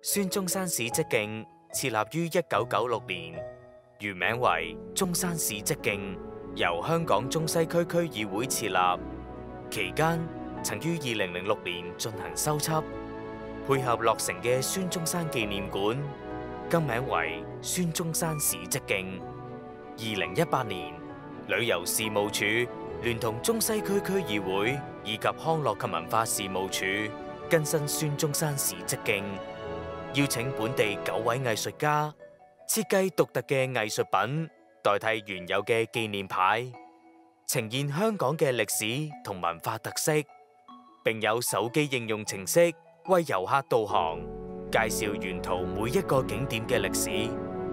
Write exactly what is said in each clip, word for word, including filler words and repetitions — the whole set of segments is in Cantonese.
孫中山史蹟徑設立於一九九六年，原名為中山史蹟徑，由香港中西區區議會設立。期間曾於二零零六年進行修葺，配合落成嘅孫中山紀念館，更名為孫中山史蹟徑。二零一八年，旅遊事務署聯同中西區區議會以及康樂及文化事務署更新孫中山史蹟徑，邀請本地九位藝術家設計獨特嘅藝術品，代替原有嘅紀念牌，呈現香港嘅歷史同文化特色，並有手機應用程式為遊客導航，介紹沿途每一個景點嘅歷史。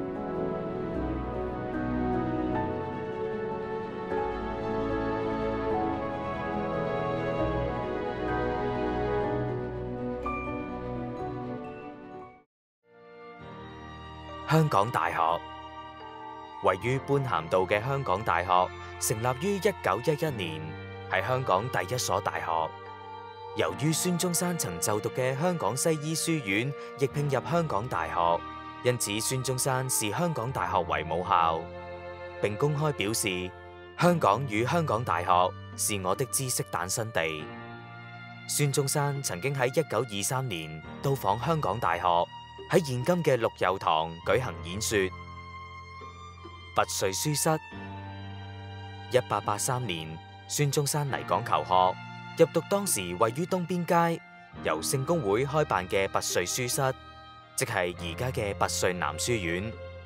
香港大學位於般咸道嘅香港大學成立於一九一一年，係香港第一所大學。由於孫中山曾就讀嘅香港西醫書院亦併入香港大學，因此孫中山視香港大學為母校，並公開表示：香港與香港大學是我的知識誕生地。孫中山曾經喺一九二三年到訪香港大學，喺現今嘅陸佑堂舉行演說。拔萃書室。一八八三年，孫中山嚟港求學，入讀當時位於東邊街由聖公會開辦嘅拔萃書室，即係而家嘅拔萃男書院。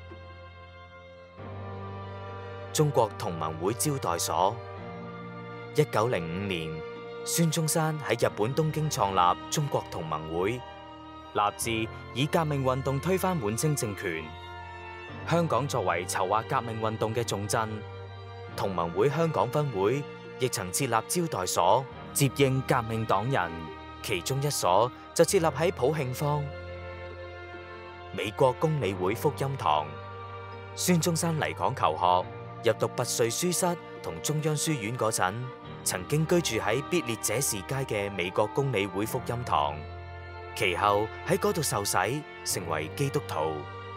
中國同盟會招待所。一九零五年，孫中山喺日本東京創立中國同盟會，立志以革命運動推翻滿清政權。香港作為籌劃革命運動嘅重鎮，同盟會香港分會亦曾設立招待所接應革命黨人，其中一所就設立喺普慶坊。美國公理會福音堂。孫中山嚟港求學，入讀拔萃書室同中央書院嗰陣，曾經居住喺必列者士街嘅美國公理會福音堂，其後喺嗰度受洗，成為基督徒。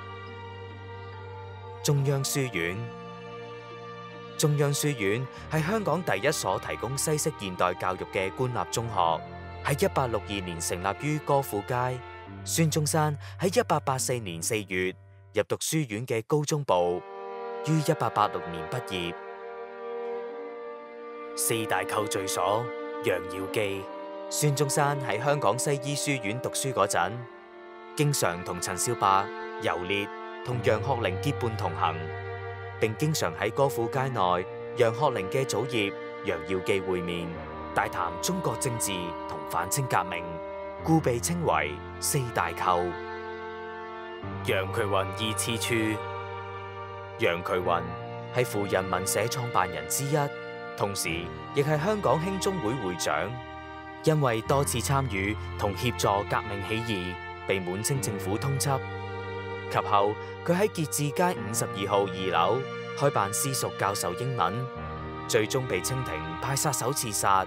中央書院。中央書院係香港第一所提供西式現代教育嘅官立中學，喺一八六二年成立於歌賦街。孫中山喺一八八四年四月入讀書院嘅高中部，於一八八六年畢業。四大扣聚所。楊耀記。孫中山喺香港西醫書院讀書嗰陣，經常同陳少白、游烈同楊學齡結伴同行，並經常喺歌賦街內楊學齡嘅祖業楊耀記會面，大談中國政治同反清革命，故被稱為四大寇。楊衢雲二次處。楊衢雲係扶人民社創辦人之一，同時亦係香港興中會會長。因為多次參與同協助革命起義，被滿清政府通緝。及後佢喺結志街五十二號二樓開辦私塾教授英文，最終被清廷派殺手刺殺。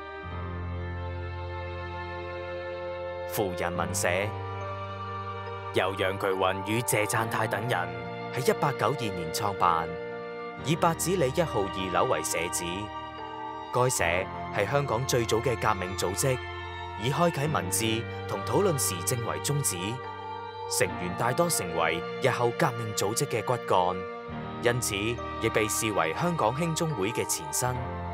扶人民社。由楊衢雲與謝纘泰等人喺一八九二年創辦，以八子里一號二樓為社址。該社係香港最早嘅革命組織，以開啟文字同討論時政為宗旨，成員大多成為日後革命組織嘅骨幹，因此亦被視為香港興中會嘅前身。